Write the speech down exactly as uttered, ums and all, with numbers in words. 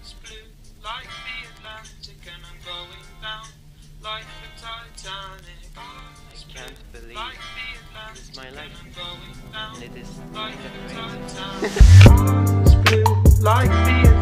sky's blue like the Atlantic, and I'm going down like the Titanic. I can't believe Like the Atlantic, it's my life, and I'm going down and it is like the kind of crazy. Titanic. Sky's blue like the